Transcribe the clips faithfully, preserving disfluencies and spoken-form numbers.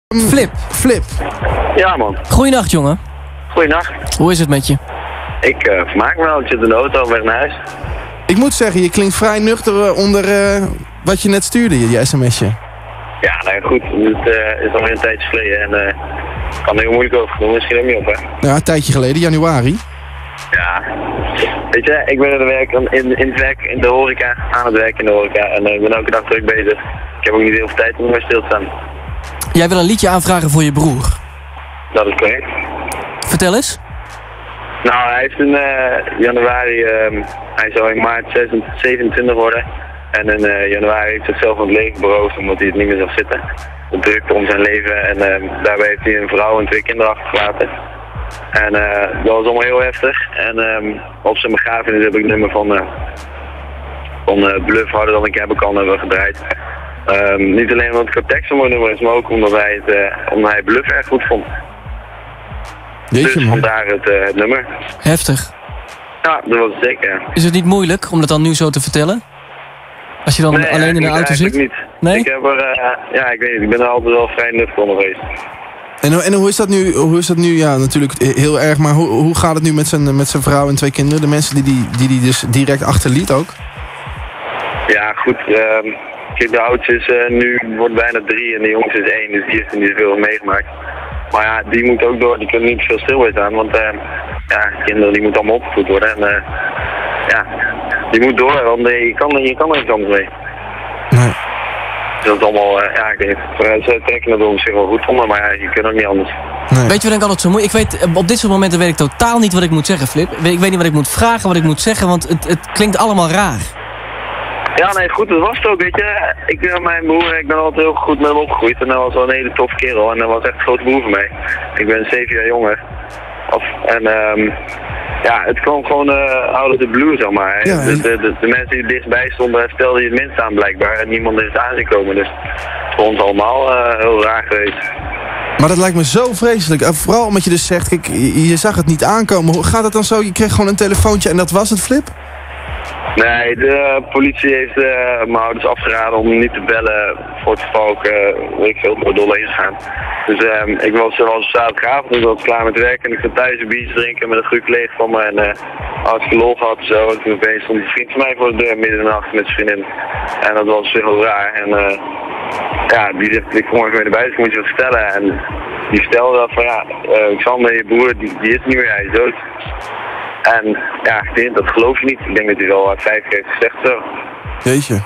Flip. Flip. Ja, man. Goeienacht, jongen. Goeienacht. Hoe is het met je? Ik uh, vermaak me wel. Ik zit in de auto op weg naar huis. Ik moet zeggen, je klinkt vrij nuchter uh, onder uh, wat je net stuurde, je, je sms'je. Ja, nou goed. Het uh, is alweer een tijdje geleden en uh, kan er heel moeilijk over doen. Misschien ook niet op, hè? Ja, een tijdje geleden, januari. Ja. Weet je, ik ben in, de werk, in, in het werk in de horeca, aan het werk in de horeca. En uh, ik ben elke dag druk bezig. Ik heb ook niet heel veel tijd om maar stil te staan. Jij wil een liedje aanvragen voor je broer. Dat is correct. Vertel eens. Nou, hij heeft in uh, januari, uh, hij zou in maart zevenentwintig worden. En in uh, januari heeft hij zichzelf van het leven beroofd omdat hij het niet meer zag zitten. De drukte om zijn leven en uh, daarbij heeft hij een vrouw en twee kinderen achtergelaten. En uh, dat was allemaal heel heftig. En um, op zijn begrafenis heb ik het nummer van, uh, van uh, Bluff harder dan ik hebben kan hebben we gedraaid. Um, niet alleen omdat het qua tekst een mooi nummer is, maar ook omdat hij, het, uh, omdat hij Bluff erg goed vond. Jeetje, dus man. vandaar het, uh, het nummer. Heftig. Ja, dat was het zeker. Ja. Is het niet moeilijk om dat dan nu zo te vertellen? Als je dan Nee, alleen in de auto zit? niet. Nee? Ik heb er, uh, ja, ik weet niet, ik ben er altijd wel vrij nuchter onder geweest. En, en hoe is dat nu? Hoe is dat nu? Ja, natuurlijk heel erg, maar hoe, hoe gaat het nu met zijn, met zijn vrouw en twee kinderen? De mensen die die, die, die dus direct achterliet ook? Ja, goed. Uh, kijk, de oudste is uh, nu, wordt bijna drie en de jongste is één, dus die heeft er niet zoveel meegemaakt. Maar ja, die moeten ook door, die kunnen niet veel stil bij staan, want uh, ja, kinderen die moeten allemaal opgevoed worden. En uh, ja, die moet door, want uh, je, kan, je kan er niet anders mee. Nee. Dat is allemaal, uh, ja, ik weet niet, ze trekken het op zich wel goed vonden, maar ja, je kunt ook niet anders. Nee. Weet je wat ik altijd zo moeilijk... Ik weet, op dit soort momenten weet ik totaal niet wat ik moet zeggen, Flip. Ik weet niet wat ik moet vragen, wat ik moet zeggen, want het, het klinkt allemaal raar. Ja, nee, goed, dat was het ook, weet je. Ik, uh, mijn broer, ik ben altijd heel goed met hem opgegroeid en dat was wel een hele toffe kerel en dat was echt een grote broer voor mij. Ik ben zeven jaar jonger. Of, en um, ja, het kwam gewoon uh, out of the blue, zeg maar. Ja, de, de, de, de mensen die er dichtbij stonden, stelden je het minst aan blijkbaar en niemand is het aan zien komen. Dus het is voor ons allemaal uh, heel raar geweest. Maar dat lijkt me zo vreselijk. Uh, vooral omdat je dus zegt, kijk, je, je zag het niet aankomen. Hoe gaat het dan zo? Je kreeg gewoon een telefoontje en dat was het, Flip? Nee, de politie heeft uh, mijn ouders afgeraden om niet te bellen voor het geval ik, uh, weet ik veel, door dolle heen gegaan. Dus um, ik was, was zaterdagavond, ik was klaar met werk en ik zat thuis een biertje drinken met een goede collega van me en uh, hartstikke lol gehad en zo. En toen opeens stond een vriend van mij voor de deur midden in de nacht met zijn vriendin. En dat was heel raar. En uh, ja, die zegt, ik kom even mee naar buiten, ik moet je wat vertellen. En die vertelde dat van ja, uh, Xander, je broer, die, die is niet meer, hij is dood. En ja, ik denk, dat geloof je niet. Ik denk dat hij wel vijf keer heeft gezegd zo. Jeetje.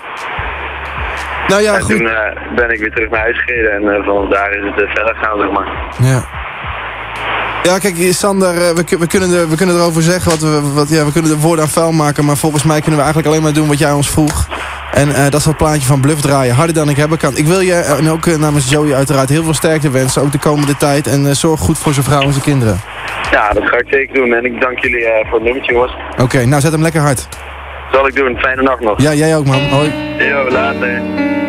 Nou ja, en goed. toen uh, ben ik weer terug naar huis gereden en uh, vanaf daar is het uh, verder gaan, zeg maar. Ja. Ja, kijk, Sander, we, we, kunnen er, we kunnen erover zeggen wat we, wat, ja, we kunnen de woorden aan vuil maken, maar volgens mij kunnen we eigenlijk alleen maar doen wat jij ons vroeg. En uh, dat is dat plaatje van Bluff draaien, harder dan ik hebben kan. Ik wil je, uh, en ook uh, namens Joey uiteraard, heel veel sterkte wensen, ook de komende tijd. En uh, zorg goed voor zijn vrouw en zijn kinderen. Ja, dat ga ik zeker doen en ik dank jullie uh, voor het nummertje, jongens. Oké, okay, nou zet hem lekker hard. Zal ik doen, fijne nacht nog. Ja, jij ook, man. Hoi. Yo, later.